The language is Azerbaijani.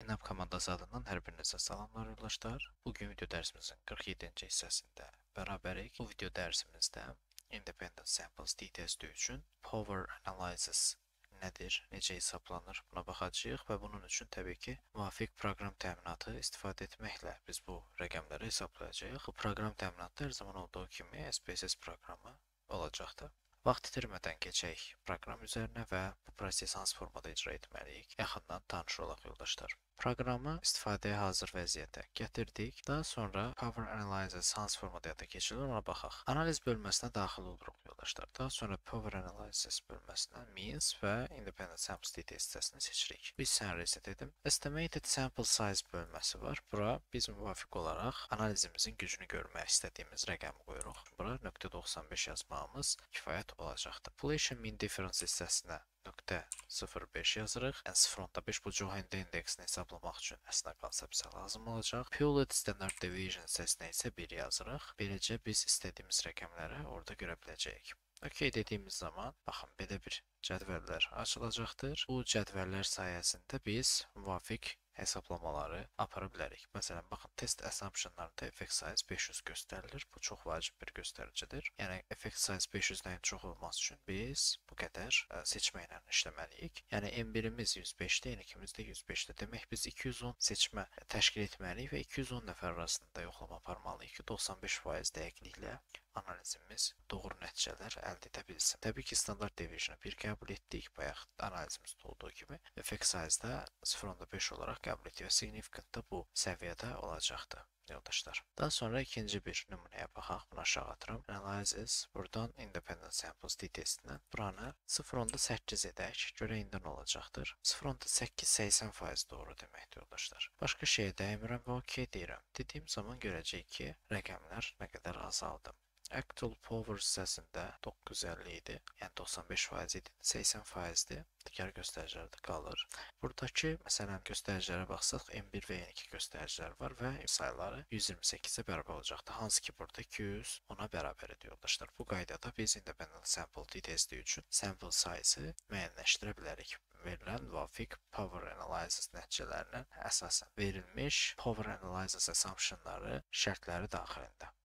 Synapse komandası adından hər birinizə salamlar yoldaşlar. Bugün video dərsimizin 47-ci hissəsində bərabərik. Bu video dərsimizdə Independent Samples testi üçün Power Analysis nədir, necə hesablanır buna baxacağıq və bunun üçün təbii ki, müvafiq proqram təminatı istifadə etməklə biz bu rəqəmləri hesablayacağıq. Bu proqram təminatı hər zaman olduğu kimi SPSS proqramı olacaqdır. Vaxt itirmədən keçək proqram üzərinə və bu prosesi hansı formada icra etməliyik, yaxından tanış olaq yoldaşlar. Proqramı istifadəyə hazır vəziyyətə gətirdik. Daha sonra Power Analysis hansı formada həyata keçirilir ona baxaq. Analiz bölməsinə daxil oluruq yoldaşlar. Daha sonra Power Analysis bölməsinə Means və Independent Samples Details hissəsini seçirik. Biz sən reset edim. Estimated Sample Size bölməsi var. Bura biz müvafiq olaraq analizimizin gücünü görmək istədiyimiz rəqəmi qoyuruq. Bura .95 yazmağımız kifayət olacaqdır. Population Mean Difference hissəsinə .05 yazırıq. S.5 bu Joint indeksini hesablamaq üçün əslində qalsa bizə lazım olacaq. Purely Standard Deviation hissəsinə isə 1 yazırıq. Beləcə biz istədiyimiz rəqəmləri orada görə biləcəyik. OK dediyimiz zaman, baxın, belə bir cədvəllər açılacaqdır. Bu cədvəllər sayəsində biz müvafiq hesablamaları apara bilərik. Məsələn, baxın, test assumptionlarında effect size 500 göstərilir. Bu çox vacib bir göstəricidir. Yəni, effect size 500-dən çox olması üçün biz bu qədər seçmə ilə işləməliyik. Yəni, M1-imiz 105-də, N2-miz də 105-də. Demək, biz 210 seçmə təşkil etməliyik və 210 nəfər arasında yoxlama aparmalıyıq ki, 95% dəqiqliklə analizimiz doğru nəticələr əldə edə bilsin. Təbii ki, standart deviationu 1 qəbul etdik. Bayaq analizimizdə olduğu kimi effect size-da 0.5 olaraq qəbul etdik və significant da bu səviyyədə olacaqdır yoldaşlar. Daha sonra ikinci bir nümunəyə baxaq. Bunu aşağı atıram. Analysis. Buradan Independent Samples testindən buranı 0.8 edək. Görə indi nə olacaqdır? 0.8 80% doğru deməkdir yoldaşlar. Başqa şeyə dəymirəm və OK deyirəm. Dediyim zaman görəcəyik ki, rəqəmlər nə qədər azaldı. Actual Power hissəsində 950 idi, yəni 95% idi, 80%-dir. Digər göstəricilərdə qalır. Buradakı, məsələn, göstəricilərə baxsaq, M1 və N2 göstəricilər var və sayıları 128-ə bərabər olacaqdır. Hansı ki, burada 200 ona bərabər edir yoldaşlar. Bu qaydada biz Independent Sample testi üçün sample size-ı müəyyənləşdirə bilərik. Verilən müvafiq Power Analysis nəticələrinin əsasən verilmiş Power Analysis assumptionları şərtləri daxilində.